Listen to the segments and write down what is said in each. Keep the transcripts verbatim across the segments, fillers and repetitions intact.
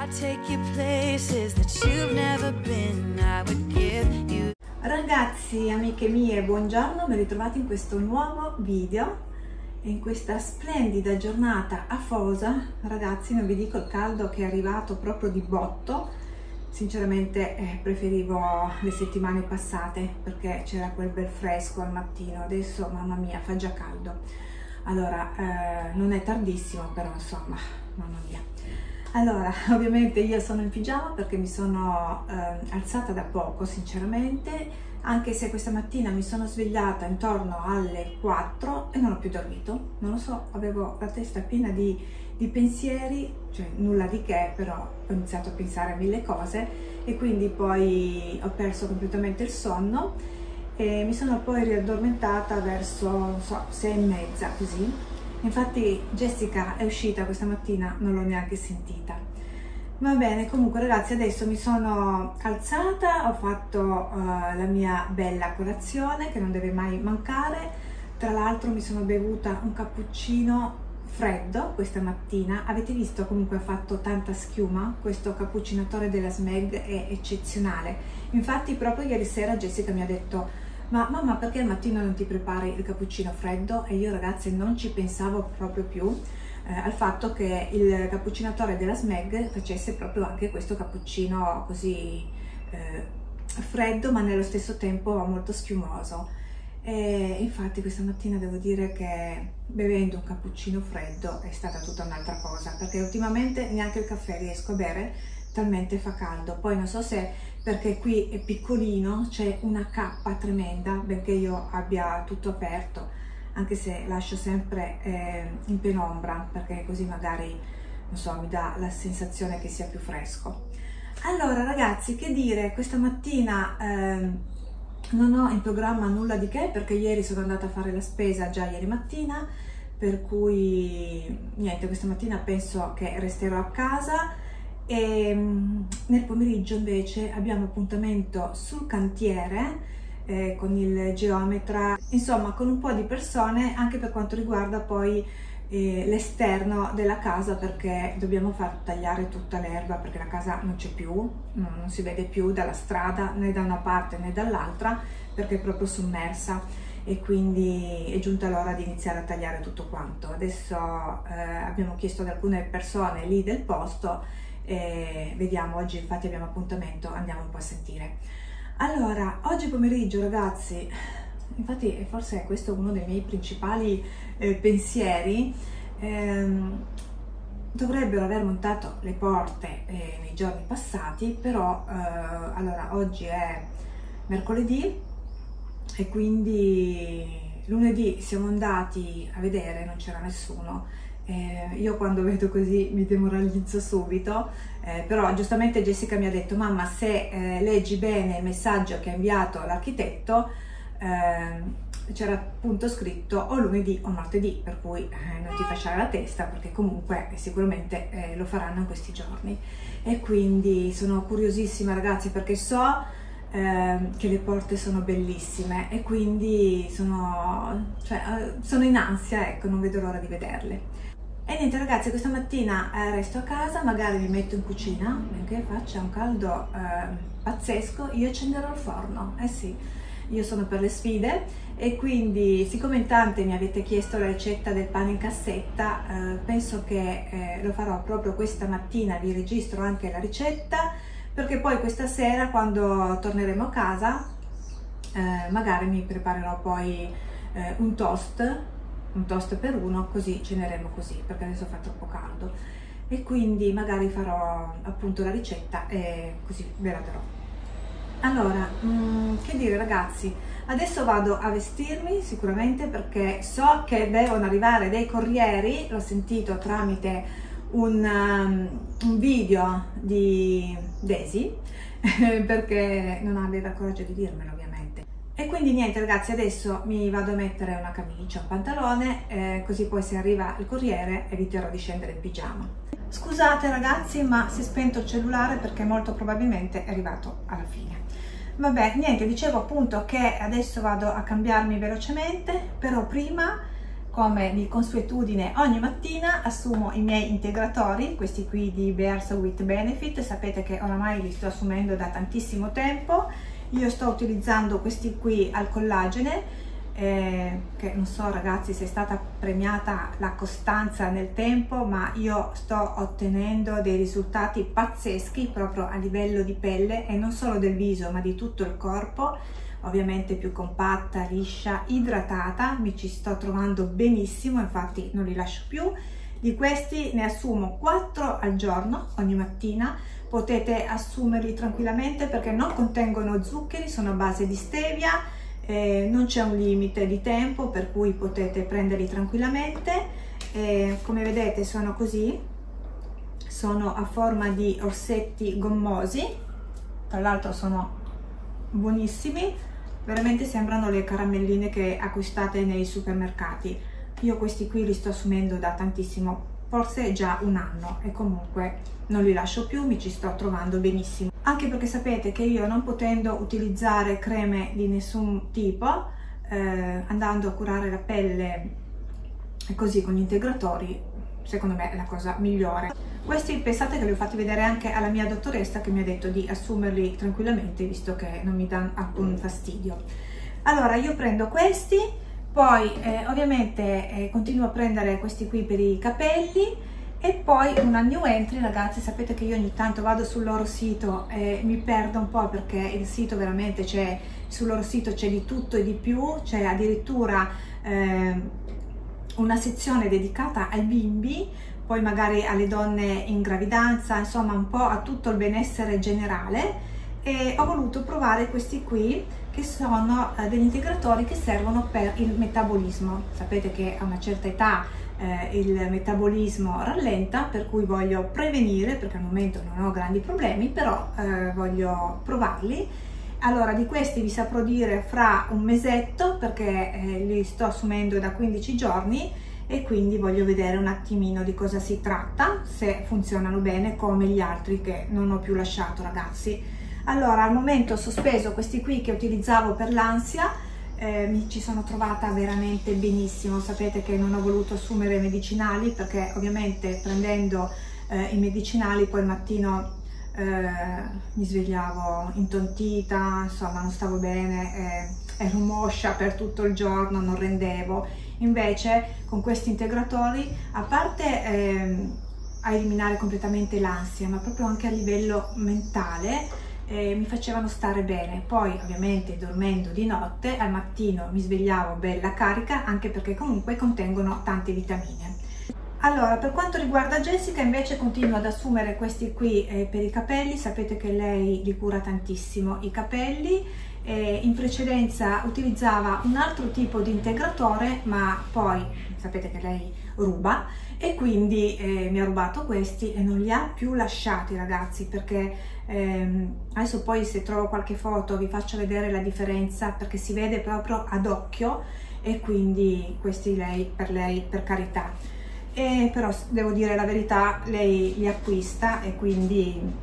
take you places that you've never been. I would give you. Ragazzi, amiche mie, buongiorno, ben ritrovati in questo nuovo video. In questa splendida giornata afosa, ragazzi, non vi dico il caldo che è arrivato proprio di botto. Sinceramente eh, preferivo le settimane passate perché c'era quel bel fresco al mattino. Adesso, mamma mia, fa già caldo. Allora, eh, non è tardissimo, però insomma, mamma mia. Allora, ovviamente io sono in pigiama perché mi sono eh, alzata da poco, sinceramente, anche se questa mattina mi sono svegliata intorno alle quattro e non ho più dormito. Non lo so, avevo la testa piena di, di pensieri, cioè nulla di che, però ho iniziato a pensare a mille cose e quindi poi ho perso completamente il sonno e mi sono poi riaddormentata verso, non so, sei e mezza così. Infatti Jessica è uscita questa mattina, non l'ho neanche sentita. Va bene, comunque ragazzi, adesso mi sono alzata, ho fatto uh, la mia bella colazione che non deve mai mancare. Tra l'altro mi sono bevuta un cappuccino freddo questa mattina. Avete visto comunque ha fatto tanta schiuma? Questo cappuccinatore della Smeg è eccezionale. Infatti proprio ieri sera Jessica mi ha detto: ma mamma, perché al mattino non ti prepari il cappuccino freddo? E io, ragazzi, non ci pensavo proprio più eh, al fatto che il cappuccinatore della Smeg facesse proprio anche questo cappuccino così eh, freddo ma nello stesso tempo molto schiumoso. E infatti questa mattina devo dire che bevendo un cappuccino freddo è stata tutta un'altra cosa, perché ultimamente neanche il caffè riesco a bere, talmente fa caldo. Poi non so se perché qui è piccolino, c'è una cappa tremenda, benché io abbia tutto aperto, anche se lascio sempre eh, in penombra, perché così magari, non so, mi dà la sensazione che sia più fresco. Allora ragazzi, che dire, questa mattina eh, non ho in programma nulla di che, perché ieri sono andata a fare la spesa già ieri mattina, per cui niente, questa mattina penso che resterò a casa. E nel pomeriggio invece abbiamo appuntamento sul cantiere eh, con il geometra, insomma con un po' di persone anche per quanto riguarda poi eh, l'esterno della casa, perché dobbiamo far tagliare tutta l'erba perché la casa non c'è più, no, non si vede più dalla strada né da una parte né dall'altra perché è proprio sommersa e quindi è giunta l'ora di iniziare a tagliare tutto quanto. Adesso eh, abbiamo chiesto ad alcune persone lì del posto e vediamo, oggi infatti abbiamo appuntamento, andiamo un po' a sentire. Allora, oggi pomeriggio ragazzi, infatti forse questo è uno dei miei principali eh, pensieri, ehm, dovrebbero aver montato le porte eh, nei giorni passati, però eh, allora oggi è mercoledì e quindi lunedì siamo andati a vedere, non c'era nessuno. Eh, io quando vedo così mi demoralizzo subito, eh, però giustamente Jessica mi ha detto: mamma, se eh, leggi bene il messaggio che ha inviato l'architetto, eh, c'era appunto scritto o lunedì o martedì, per cui eh, non ti fasciare la testa perché comunque eh, sicuramente eh, lo faranno in questi giorni. E quindi sono curiosissima ragazzi, perché so eh, che le porte sono bellissime e quindi sono, cioè, sono in ansia, ecco, non vedo l'ora di vederle. E niente ragazzi, questa mattina eh, resto a casa, magari mi metto in cucina, benché faccia un caldo eh, pazzesco, io accenderò il forno, eh sì, io sono per le sfide e quindi siccome in tante mi avete chiesto la ricetta del pane in cassetta, eh, penso che eh, lo farò proprio questa mattina, vi registro anche la ricetta, perché poi questa sera quando torneremo a casa eh, magari mi preparerò poi eh, un toast, un toast per uno, così ceneremo così, perché adesso fa troppo caldo e quindi magari farò appunto la ricetta e così ve la darò. Allora, mh, che dire ragazzi, adesso vado a vestirmi sicuramente perché so che devono arrivare dei corrieri, l'ho sentito tramite un, um, un video di Daisy perché non aveva coraggio di dirmelo ovviamente. E quindi niente ragazzi, adesso mi vado a mettere una camicia, un pantalone, eh, così poi se arriva il corriere eviterò di scendere in pigiama. Scusate ragazzi, ma si è spento il cellulare perché molto probabilmente è arrivato alla fine. Vabbè, niente, dicevo appunto che adesso vado a cambiarmi velocemente, però prima come di consuetudine ogni mattina assumo i miei integratori, questi qui di Bears with Benefit. Sapete che oramai li sto assumendo da tantissimo tempo. Io sto utilizzando questi qui al collagene, eh, che non so ragazzi se è stata premiata la costanza nel tempo, ma io sto ottenendo dei risultati pazzeschi proprio a livello di pelle, e non solo del viso ma di tutto il corpo, ovviamente più compatta, liscia, idratata. Mi ci sto trovando benissimo, infatti non li lascio più. Di questi ne assumo quattro al giorno ogni mattina. Potete assumerli tranquillamente perché non contengono zuccheri, sono a base di stevia, eh, non c'è un limite di tempo per cui potete prenderli tranquillamente. Eh, come vedete sono così, sono a forma di orsetti gommosi, tra l'altro sono buonissimi, veramente sembrano le caramelline che acquistate nei supermercati. Io questi qui li sto assumendo da tantissimo, forse già un anno, e comunque non li lascio più, mi ci sto trovando benissimo. Anche perché sapete che io, non potendo utilizzare creme di nessun tipo, eh, andando a curare la pelle così con gli integratori, secondo me è la cosa migliore. Questi pensate che li ho fatti vedere anche alla mia dottoressa, che mi ha detto di assumerli tranquillamente visto che non mi danno alcun fastidio. Allora io prendo questi, poi eh, ovviamente eh, continuo a prendere questi qui per i capelli, e poi una new entry. Ragazzi, sapete che io ogni tanto vado sul loro sito e mi perdo un po' perché il sito veramente c'è, sul loro sito c'è di tutto e di più, c'è addirittura eh, una sezione dedicata ai bimbi, poi magari alle donne in gravidanza, insomma un po' a tutto il benessere generale. E ho voluto provare questi qui, che sono eh, degli integratori che servono per il metabolismo. Sapete che a una certa età eh, il metabolismo rallenta, per cui voglio prevenire, perché al momento non ho grandi problemi, però eh, voglio provarli. Allora, di questi vi saprò dire fra un mesetto, perché eh, li sto assumendo da quindici giorni e quindi voglio vedere un attimino di cosa si tratta, se funzionano bene come gli altri che non ho più lasciato, ragazzi. Allora, al momento ho sospeso questi qui che utilizzavo per l'ansia, eh, mi ci sono trovata veramente benissimo. Sapete che non ho voluto assumere medicinali perché ovviamente prendendo eh, i medicinali poi il mattino eh, mi svegliavo intontita, insomma non stavo bene, eh, ero moscia per tutto il giorno, non rendevo. Invece con questi integratori, a parte eh, a eliminare completamente l'ansia, ma proprio anche a livello mentale, eh, mi facevano stare bene. Poi ovviamente dormendo di notte, al mattino mi svegliavo bella carica, anche perché comunque contengono tante vitamine. Allora, per quanto riguarda Jessica, invece continuo ad assumere questi qui eh, per i capelli. Sapete che lei li cura tantissimo i capelli. Eh, in precedenza utilizzava un altro tipo di integratore, ma poi sapete che lei ruba, e quindi eh, mi ha rubato questi e non li ha più lasciati, ragazzi, perché ehm, adesso poi se trovo qualche foto vi faccio vedere la differenza, perché si vede proprio ad occhio. E quindi questi lei, per lei, per carità. E però devo dire la verità, lei li acquista e quindi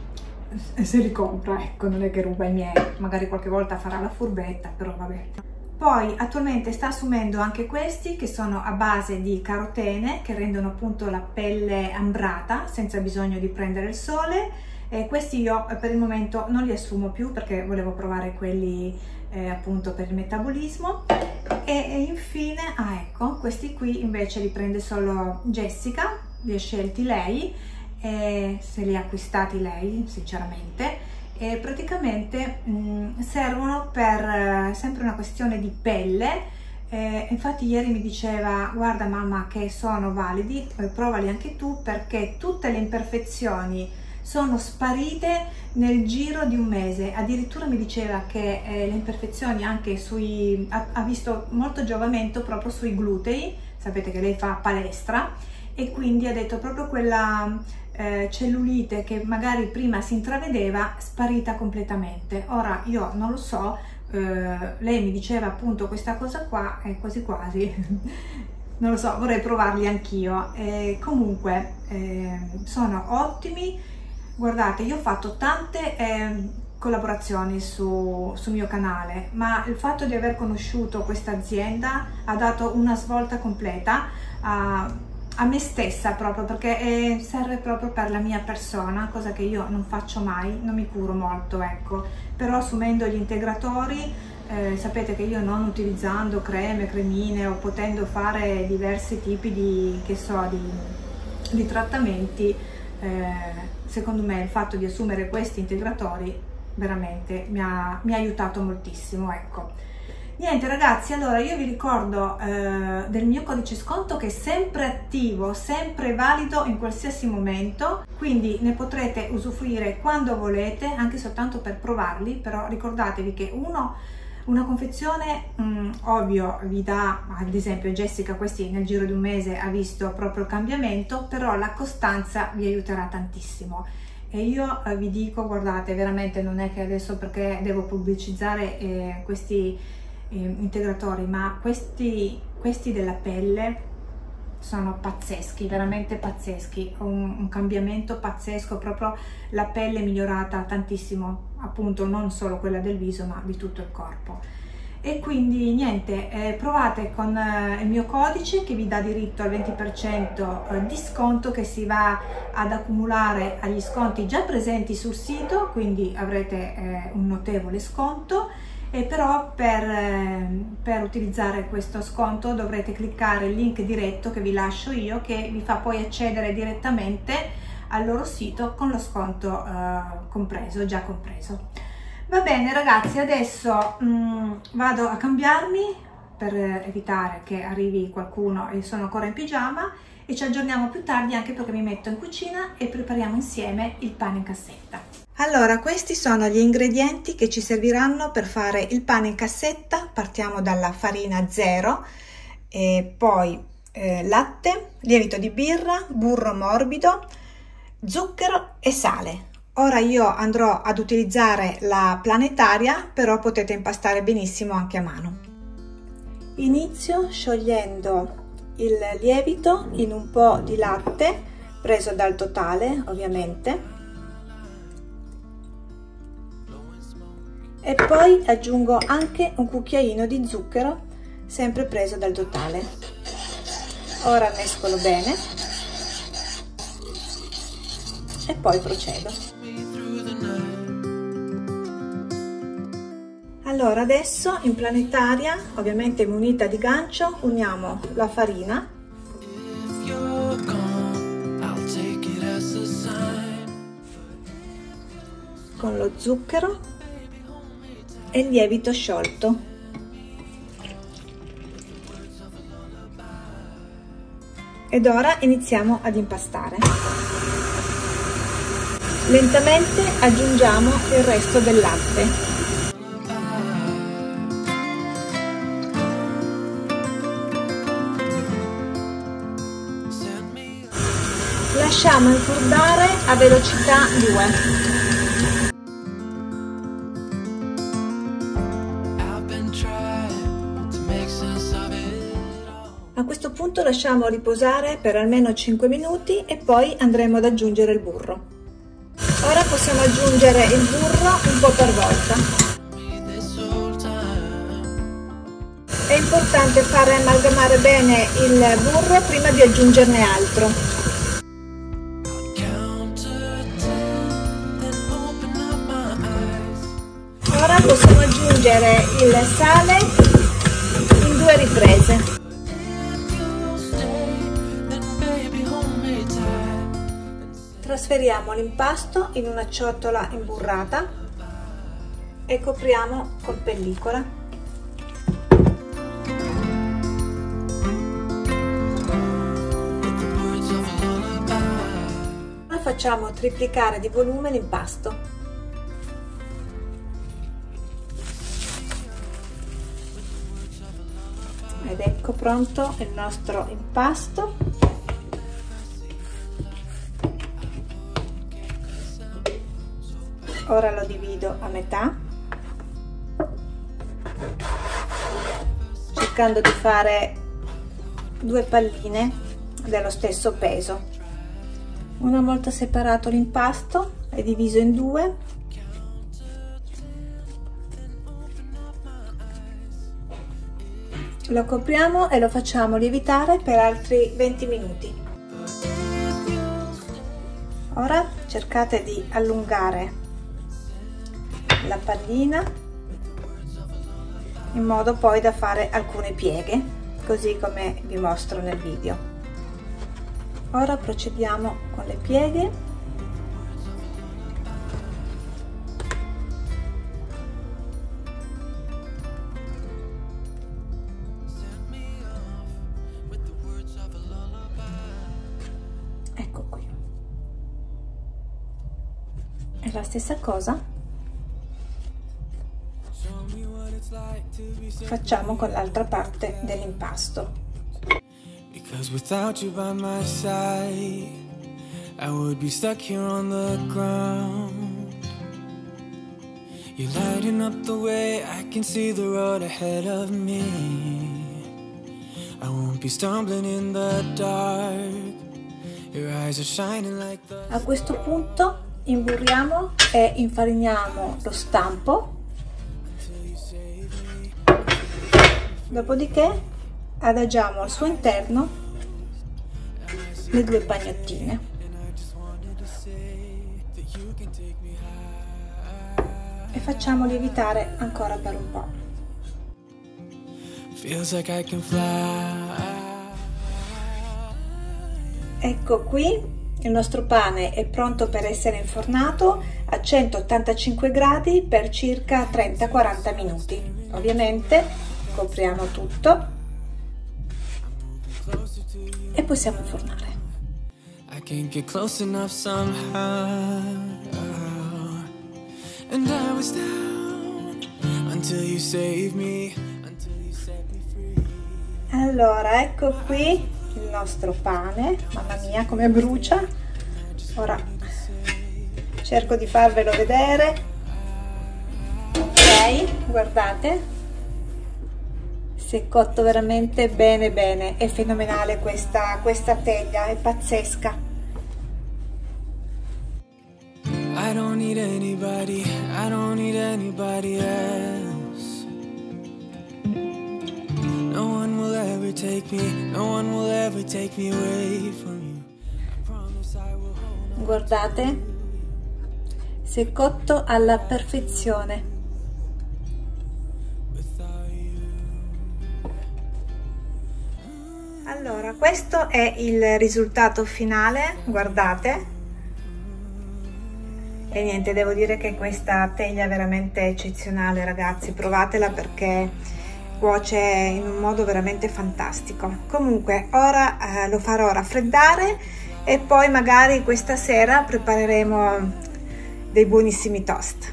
se li compra, ecco, non è che ruba i miei, magari qualche volta farà la furbetta, però vabbè. Poi attualmente sta assumendo anche questi che sono a base di carotene, che rendono appunto la pelle ambrata senza bisogno di prendere il sole. E questi io per il momento non li assumo più perché volevo provare quelli eh, appunto per il metabolismo. E, e infine, ah ecco, questi qui invece li prende solo Jessica, li ha scelti lei, e se li ha acquistati lei sinceramente, e praticamente mh, servono per eh, sempre una questione di pelle. Eh, infatti ieri mi diceva: guarda mamma che sono validi, eh, provali anche tu, perché tutte le imperfezioni sono sparite nel giro di un mese. Addirittura mi diceva che eh, le imperfezioni anche sui, ha, ha visto molto giovamento proprio sui glutei. Sapete che lei fa palestra e quindi ha detto proprio quella eh, cellulite che magari prima si intravedeva, sparita completamente. Ora io non lo so, eh, lei mi diceva appunto questa cosa qua, e quasi quasi non lo so, vorrei provarli anch'io. Eh, comunque eh, sono ottimi. Guardate, io ho fatto tante eh, collaborazioni su, sul mio canale, ma il fatto di aver conosciuto questa azienda ha dato una svolta completa a, a me stessa, proprio perché è, serve proprio per la mia persona, cosa che io non faccio mai, non mi curo molto, ecco. Però assumendo gli integratori, eh, sapete che io, non utilizzando creme, cremine o potendo fare diversi tipi di, che so, di, di trattamenti, eh, secondo me il fatto di assumere questi integratori veramente mi ha, mi ha aiutato moltissimo, ecco. Niente ragazzi, allora io vi ricordo eh, del mio codice sconto che è sempre attivo, sempre valido in qualsiasi momento, quindi ne potrete usufruire quando volete, anche soltanto per provarli. Però ricordatevi che uno una confezione mh, ovvio vi dà, ad esempio Jessica questi nel giro di un mese ha visto proprio il cambiamento, però la costanza vi aiuterà tantissimo. E io eh, vi dico, guardate, veramente non è che adesso perché devo pubblicizzare eh, questi eh, integratori, ma questi, questi della pelle sono pazzeschi, veramente pazzeschi, un, un cambiamento pazzesco, proprio la pelle migliorata tantissimo, appunto non solo quella del viso ma di tutto il corpo. E quindi niente, eh, provate con eh, il mio codice che vi dà diritto al venti per cento eh, di sconto, che si va ad accumulare agli sconti già presenti sul sito, quindi avrete eh, un notevole sconto. E però per, eh, per utilizzare questo sconto dovrete cliccare il link diretto che vi lascio io, che vi fa poi accedere direttamente al loro sito con lo sconto eh, compreso, già compreso. Va bene ragazzi, adesso mh, vado a cambiarmi per evitare che arrivi qualcuno e sono ancora in pigiama, e ci aggiorniamo più tardi, anche perché mi metto in cucina e prepariamo insieme il pane in cassetta. Allora, questi sono gli ingredienti che ci serviranno per fare il pane in cassetta. Partiamo dalla farina zero, e poi eh, latte, lievito di birra, burro morbido, zucchero e sale. Ora io andrò ad utilizzare la planetaria, però potete impastare benissimo anche a mano. Inizio sciogliendo il lievito in un po' di latte preso dal totale, ovviamente, e poi aggiungo anche un cucchiaino di zucchero sempre preso dal totale. Ora mescolo bene e poi procedo. Allora adesso in planetaria, ovviamente munita di gancio, uniamo la farina con lo zucchero e il lievito sciolto. Ed ora iniziamo ad impastare. Lentamente aggiungiamo il resto del latte. Lasciamo infurdare a velocità due. A questo punto lasciamo riposare per almeno cinque minuti e poi andremo ad aggiungere il burro. Ora possiamo aggiungere il burro un po' per volta. È importante fare amalgamare bene il burro prima di aggiungerne altro. Ora possiamo aggiungere il sale in due riprese. Trasferiamo l'impasto in una ciotola imburrata e copriamo con pellicola. Ora facciamo triplicare di volume l'impasto. Ed ecco pronto il nostro impasto. Ora lo divido a metà, cercando di fare due palline dello stesso peso. Una volta separato l'impasto è diviso in due Lo copriamo e lo facciamo lievitare per altri venti minuti. Ora cercate di allungare la pallina in modo poi da fare alcune pieghe, così come vi mostro nel video. Ora procediamo con le pieghe. Ecco qui. E la stessa cosa facciamo con l'altra parte dell'impasto. Because without you by my side, I would be stuck here on the ground. You're lighting up the way, I can see the road ahead of me. I won't be stumbling in the dark. Your eyes are shining like the... A questo punto imburriamo e infariniamo lo stampo. Dopodiché adagiamo al suo interno le due pagnottine. E facciamo lievitare ancora per un po'. Feels like I can fly. Ecco qui, il nostro pane è pronto per essere infornato a centottantacinque gradi per circa trenta quaranta minuti. Ovviamente copriamo tutto e possiamo infornare. I can't get close enough somehow. And I was down until you saved me, until you set me free. Allora, ecco qui il nostro pane. Mamma mia, come brucia. Ora cerco di farvelo vedere. Ok, guardate. Si è cotto veramente bene bene, è fenomenale questa, questa teglia, è pazzesca. I don't need anybody, I don't need anybody else. No one will ever take me, no one will ever take me away from you. I promise I will hold on. Guardate, si è cotto alla perfezione. Allora, questo è il risultato finale, guardate. E niente, devo dire che questa teglia è veramente eccezionale, ragazzi, provatela perché cuoce in un modo veramente fantastico. Comunque, ora eh, lo farò raffreddare e poi magari questa sera prepareremo dei buonissimi toast.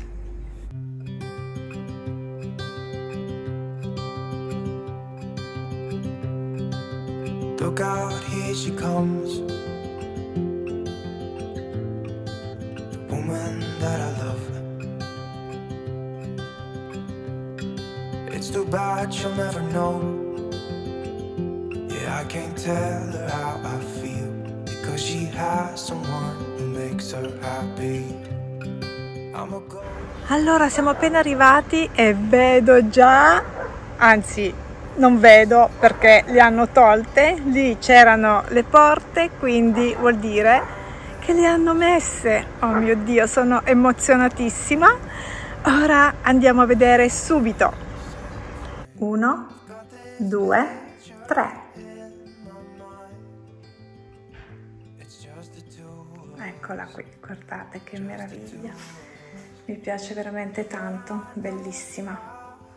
Look out, here she comes, the woman that I love. It's too bad she'll never know. Yeah, I can't tell her how I feel, because she has someone who makes her happy. I'm a go- Allora, siamo appena arrivati e vedo già, anzi non vedo perché le hanno tolte, lì c'erano le porte, quindi vuol dire che le hanno messe. Oh mio Dio, sono emozionatissima. Ora andiamo a vedere subito. Uno, due, tre. Eccola qui, guardate che meraviglia. Mi piace veramente tanto, bellissima.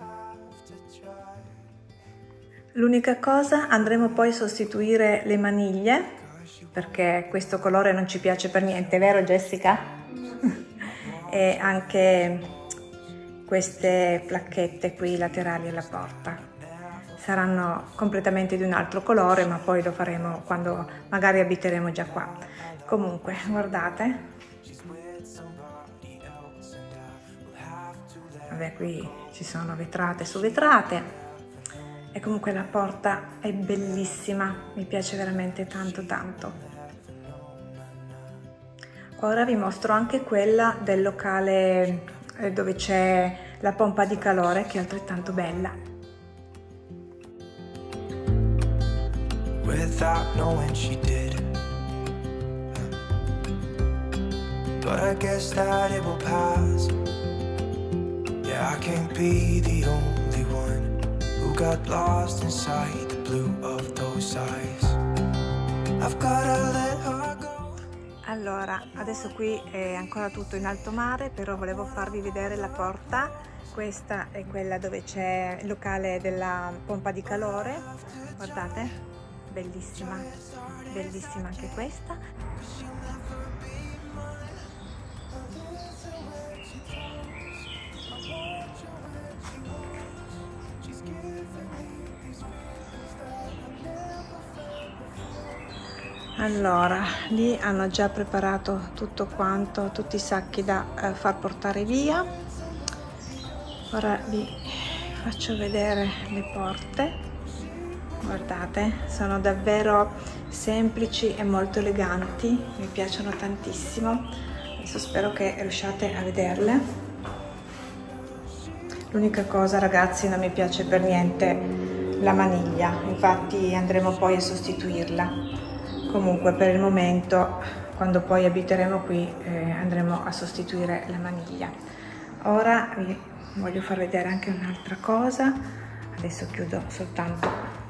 L'unica cosa, andremo poi a sostituire le maniglie perché questo colore non ci piace per niente, vero Jessica? E anche queste placchette qui laterali alla porta saranno completamente di un altro colore, ma poi lo faremo quando magari abiteremo già qua. Comunque, guardate. Vabbè, qui ci sono vetrate su vetrate. E comunque la porta è bellissima, mi piace veramente tanto tanto. Ora vi mostro anche quella del locale dove c'è la pompa di calore, che è altrettanto bella. without knowing she did. But I guess that it will pass. Yeah, I can't be the only one who got lost inside the blue of those eyes. I've gotta let her go. Allora, adesso qui è ancora tutto in alto mare, però volevo farvi vedere la porta. Questa è quella dove c'è il locale della pompa di calore. Guardate, bellissima, bellissima anche questa. Allora, lì hanno già preparato tutto quanto, tutti i sacchi da eh, far portare via. Ora vi faccio vedere le porte. Guardate, sono davvero semplici e molto eleganti, mi piacciono tantissimo. Adesso spero che riusciate a vederle. L'unica cosa, ragazzi, non mi piace per niente la maniglia, infatti andremo poi a sostituirla. Comunque per il momento, quando poi abiteremo qui, eh, andremo a sostituire la maniglia. Ora vi voglio far vedere anche un'altra cosa. Adesso chiudo soltanto.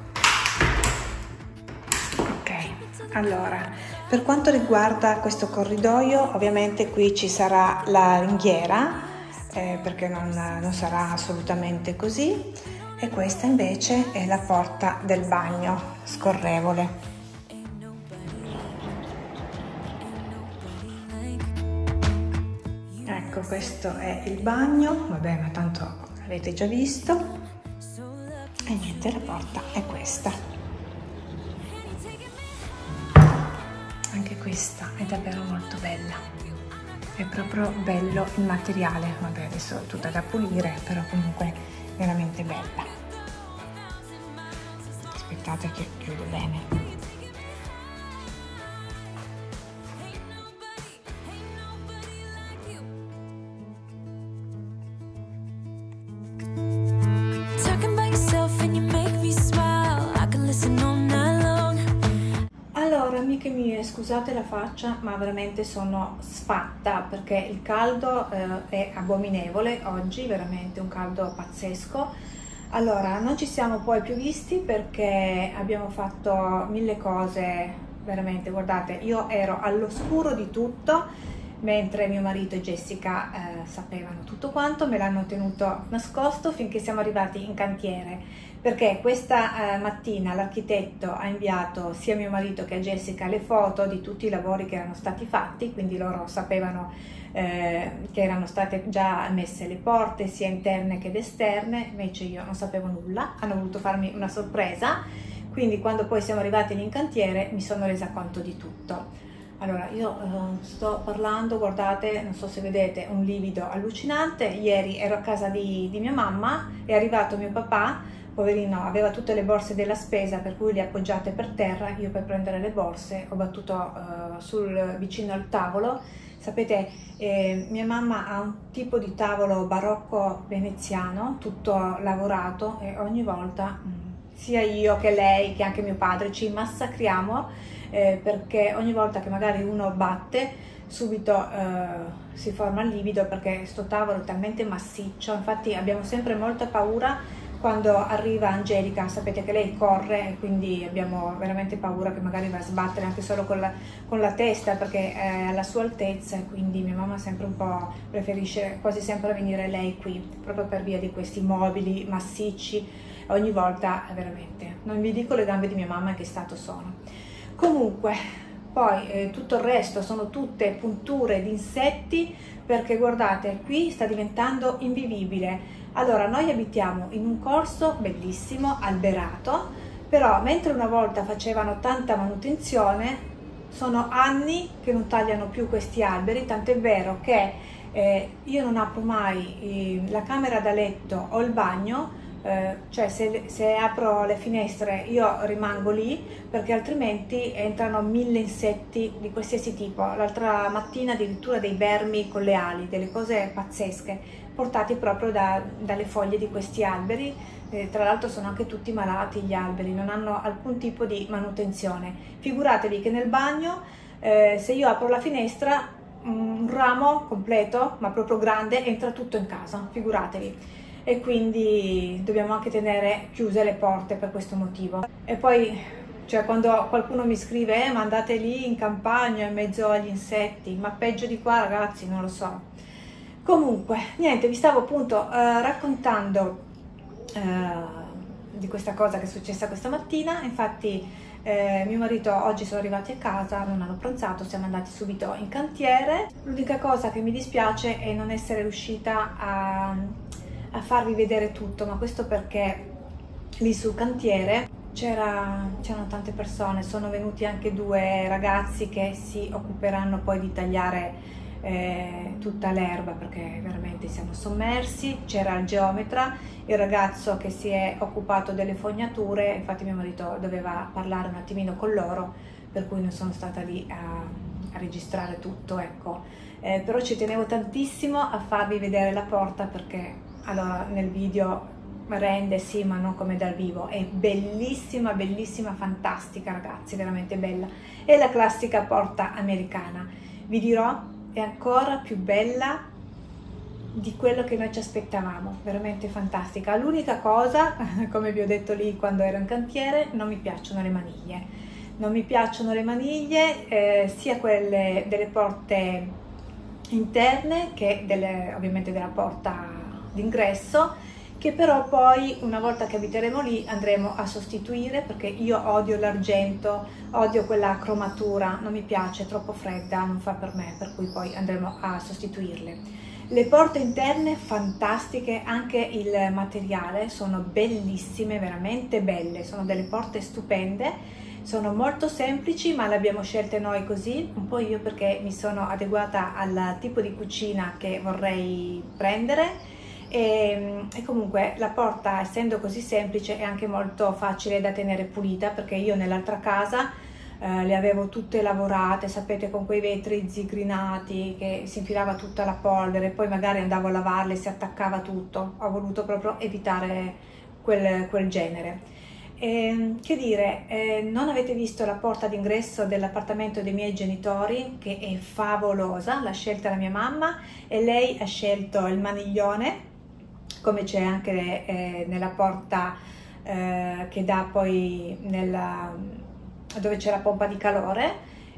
Ok, allora, per quanto riguarda questo corridoio, ovviamente qui ci sarà la ringhiera, eh, perché non, non sarà assolutamente così. E questa invece è la porta del bagno scorrevole. Ecco, questo è il bagno, vabbè, ma tanto l'avete già visto. E niente, la porta è questa. Anche questa è davvero molto bella. È proprio bello il materiale. Vabbè, adesso è tutta da pulire, però comunque veramente bella. Aspettate che chiudo bene. Amiche mie, scusate la faccia, ma veramente sono sfatta perché il caldo eh, è abominevole oggi, veramente un caldo pazzesco. Allora, non ci siamo poi più visti perché abbiamo fatto mille cose, veramente, guardate, io ero all'oscuro di tutto, mentre mio marito e Jessica eh, sapevano tutto quanto, me l'hanno tenuto nascosto finché siamo arrivati in cantiere. Perché questa eh, mattina l'architetto ha inviato sia a mio marito che a Jessica le foto di tutti i lavori che erano stati fatti, quindi loro sapevano eh, che erano state già messe le porte sia interne che esterne, invece io non sapevo nulla, hanno voluto farmi una sorpresa, quindi quando poi siamo arrivati in cantiere mi sono resa conto di tutto. Allora, io eh, sto parlando, guardate, non so se vedete, un livido allucinante. Ieri ero a casa di, di mia mamma, è arrivato mio papà, poverino, aveva tutte le borse della spesa, per cui le appoggiate per terra. Io per prendere le borse ho battuto uh, sul, vicino al tavolo. Sapete, eh, mia mamma ha un tipo di tavolo barocco veneziano, tutto lavorato, e ogni volta, mh, sia io che lei, che anche mio padre, ci massacriamo, eh, perché ogni volta che magari uno batte, subito eh, si forma il livido, perché sto tavolo è talmente massiccio. Infatti abbiamo sempre molta paura quando arriva Angelica, sapete che lei corre e quindi abbiamo veramente paura che magari va a sbattere anche solo con la, con la testa, perché è alla sua altezza, e quindi mia mamma sempre un po' preferisce quasi sempre venire lei qui, proprio per via di questi mobili massicci. Ogni volta veramente, non vi dico le gambe di mia mamma che stato sono. Comunque poi eh, tutto il resto sono tutte punture di insetti, perché guardate, qui sta diventando invivibile. Allora, noi abitiamo in un corso bellissimo, alberato, però mentre una volta facevano tanta manutenzione, sono anni che non tagliano più questi alberi, tant'è vero che eh, io non apro mai eh, la camera da letto o il bagno, eh, cioè se, se apro le finestre io rimango lì, perché altrimenti entrano mille insetti di qualsiasi tipo. L'altra mattina addirittura dei vermi con le ali, delle cose pazzesche, portati proprio da, dalle foglie di questi alberi. Eh, tra l'altro sono anche tutti malati gli alberi, non hanno alcun tipo di manutenzione. Figuratevi che nel bagno, eh, se io apro la finestra, un ramo completo, ma proprio grande, entra tutto in casa, figuratevi. E quindi dobbiamo anche tenere chiuse le porte per questo motivo. E poi, cioè, quando qualcuno mi scrive eh, ma andate lì in campagna in mezzo agli insetti, ma peggio di qua, ragazzi, non lo so. Comunque, niente, vi stavo appunto eh, raccontando eh, di questa cosa che è successa questa mattina. Infatti eh, mio marito oggi sono arrivati a casa, non hanno pranzato, siamo andati subito in cantiere. L'unica cosa che mi dispiace è non essere riuscita a, a farvi vedere tutto, ma questo perché lì sul cantiere c'erano tante persone, sono venuti anche due ragazzi che si occuperanno poi di tagliare Eh, tutta l'erba, perché veramente siamo sommersi. C'era il geometra, il ragazzo che si è occupato delle fognature, infatti mio marito doveva parlare un attimino con loro, per cui non sono stata lì a, a registrare tutto, ecco. Eh, però ci tenevo tantissimo a farvi vedere la porta, perché allora nel video rende sì, ma non come dal vivo. È bellissima, bellissima, fantastica, ragazzi, veramente bella. È la classica porta americana, vi dirò, è ancora più bella di quello che noi ci aspettavamo, veramente fantastica. L'unica cosa, come vi ho detto lì quando ero in cantiere, non mi piacciono le maniglie, non mi piacciono le maniglie eh, sia quelle delle porte interne che delle, ovviamente della porta d'ingresso, che però poi una volta che abiteremo lì andremo a sostituire, perché io odio l'argento, odio quella cromatura, non mi piace, è troppo fredda, non fa per me, per cui poi andremo a sostituirle. Le porte interne fantastiche, anche il materiale, sono bellissime, veramente belle, sono delle porte stupende, sono molto semplici, ma le abbiamo scelte noi così, un po' io perché mi sono adeguata al tipo di cucina che vorrei prendere. E, e comunque la porta, essendo così semplice, è anche molto facile da tenere pulita, perché io nell'altra casa eh, le avevo tutte lavorate, sapete, con quei vetri zigrinati che si infilava tutta la polvere, poi magari andavo a lavarle e si attaccava tutto. Ho voluto proprio evitare quel, quel genere. E, che dire, eh, non avete visto la porta d'ingresso dell'appartamento dei miei genitori, che è favolosa, l'ha scelta la mia mamma e lei ha scelto il maniglione, come c'è anche eh, nella porta eh, che dà poi nella, dove c'è la pompa di calore.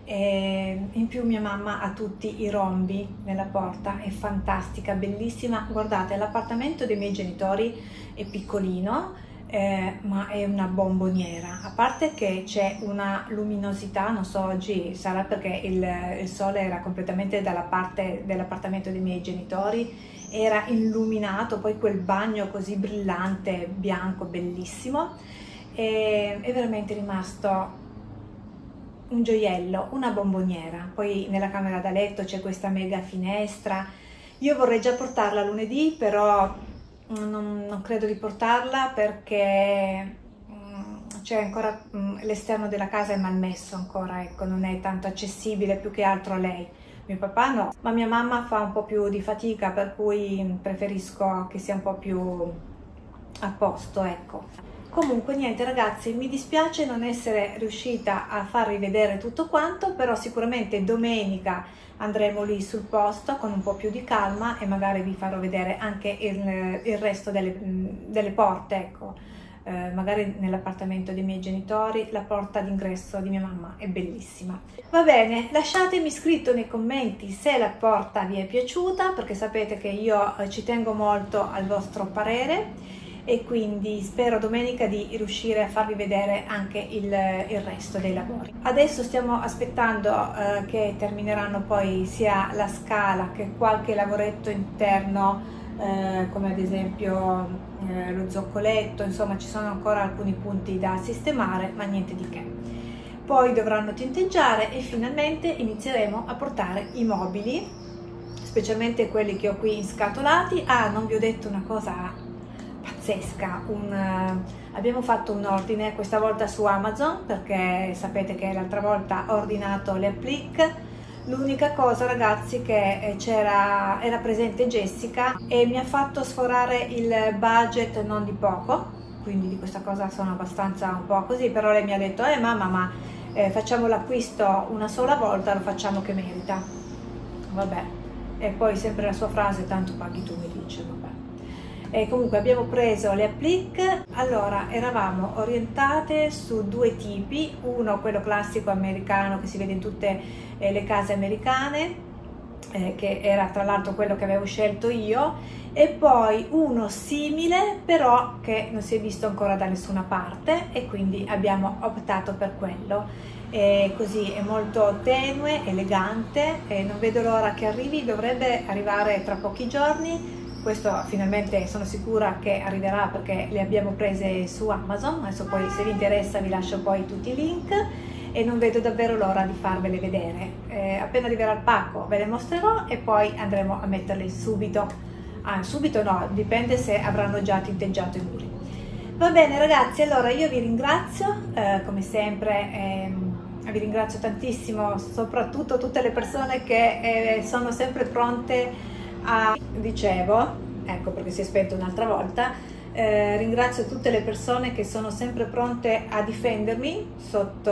E in più mia mamma ha tutti i rombi nella porta, è fantastica, bellissima. Guardate, l'appartamento dei miei genitori è piccolino, eh, ma è una bomboniera, a parte che c'è una luminosità, non so, oggi sarà perché il, il sole era completamente dalla parte dell'appartamento dei miei genitori, era illuminato, poi quel bagno così brillante, bianco, bellissimo, e è veramente rimasto un gioiello, una bomboniera. Poi nella camera da letto c'è questa mega finestra. Io vorrei già portarla lunedì, però non, non credo di portarla perché c'è ancora, l'esterno della casa è malmesso ancora, ecco, non è tanto accessibile più che altro a lei. Mio papà no, ma mia mamma fa un po' più di fatica, per cui preferisco che sia un po' più a posto, ecco. Comunque niente ragazzi, mi dispiace non essere riuscita a farvi vedere tutto quanto, però sicuramente domenica andremo lì sul posto con un po' più di calma e magari vi farò vedere anche il, il resto delle, delle porte, ecco. Eh, magari nell'appartamento dei miei genitori la porta d'ingresso di mia mamma è bellissima. Va bene, lasciatemi scritto nei commenti se la porta vi è piaciuta, perché sapete che io eh, ci tengo molto al vostro parere, e quindi spero domenica di riuscire a farvi vedere anche il, il resto dei lavori. Adesso stiamo aspettando eh, che termineranno poi sia la scala che qualche lavoretto interno, Eh, come ad esempio eh, lo zoccoletto, insomma ci sono ancora alcuni punti da sistemare, ma niente di che. Poi dovranno tinteggiare e finalmente inizieremo a portare i mobili, specialmente quelli che ho qui inscatolati. Ah, non vi ho detto una cosa pazzesca. pazzesca. Un, uh, abbiamo fatto un ordine questa volta su Amazon, perché sapete che l'altra volta ho ordinato le applique. L'unica cosa, ragazzi, che c'era era presente Jessica e mi ha fatto sforare il budget non di poco, quindi di questa cosa sono abbastanza un po' così, però lei mi ha detto eh mamma, ma eh, facciamo l'acquisto una sola volta, lo facciamo che merita. Vabbè, e poi sempre la sua frase, tanto paghi tu, mi dice, vabbè. E comunque abbiamo preso le applique. Allora, eravamo orientate su due tipi, uno quello classico americano che si vede in tutte eh, le case americane, eh, che era tra l'altro quello che avevo scelto io, e poi uno simile però che non si è visto ancora da nessuna parte, e quindi abbiamo optato per quello. E così è molto tenue, elegante, e non vedo l'ora che arrivi, dovrebbe arrivare tra pochi giorni. Questo finalmente sono sicura che arriverà, perché le abbiamo prese su Amazon. Adesso poi, se vi interessa, vi lascio poi tutti i link, e non vedo davvero l'ora di farvele vedere. Eh, appena arriverà il pacco ve le mostrerò e poi andremo a metterle subito. Ah, subito no, dipende se avranno già tinteggiato i muri. Va bene ragazzi, allora io vi ringrazio, eh, come sempre, ehm, vi ringrazio tantissimo, soprattutto tutte le persone che eh, sono sempre pronte a, dicevo, ecco perché si è spento un'altra volta, eh, ringrazio tutte le persone che sono sempre pronte a difendermi sotto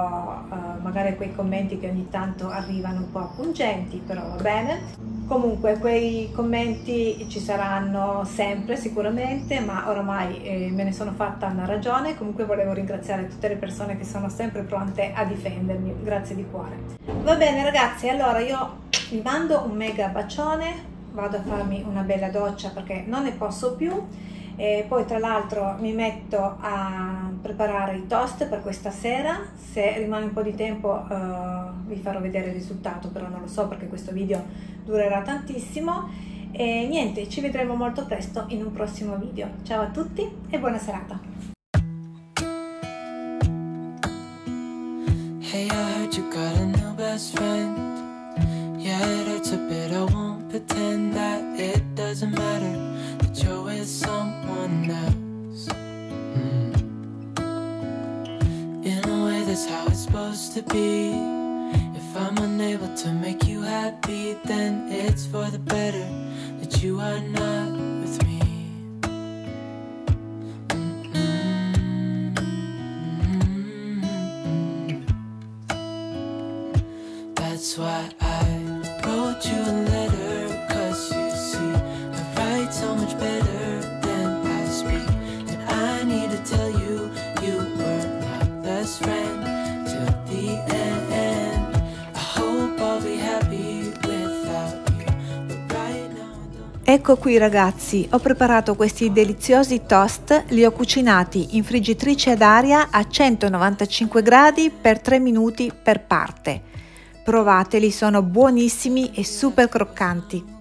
eh, magari quei commenti che ogni tanto arrivano un po' pungenti, però va bene. Comunque quei commenti ci saranno sempre sicuramente, ma oramai eh, me ne sono fatta una ragione. Comunque volevo ringraziare tutte le persone che sono sempre pronte a difendermi, grazie di cuore. Va bene ragazzi, allora io vi mando un mega bacione, vado a farmi una bella doccia perché non ne posso più, e poi tra l'altro mi metto a preparare i toast per questa sera. Se rimane un po' di tempo uh, vi farò vedere il risultato, però non lo so perché questo video durerà tantissimo. E niente, ci vedremo molto presto in un prossimo video. Ciao a tutti e buona serata. Hey, I heard you got a new best friend. Yeah, it hurts a bit, I won't pretend that it doesn't matter that you're with someone else. mm. In a way that's how it's supposed to be. If I'm unable to make you happy, then it's for the better that you are not with me. That's why I wrote you a letter, cause you see I write so much better than I speak. And I need to tell you, you were my best friend till the end. I hope I'll be happy without you, but right now I don't. Ecco qui ragazzi, ho preparato questi deliziosi toast, li ho cucinati in friggitrice ad aria a centonovantacinque gradi per tre minuti per parte. Provateli, sono buonissimi e super croccanti.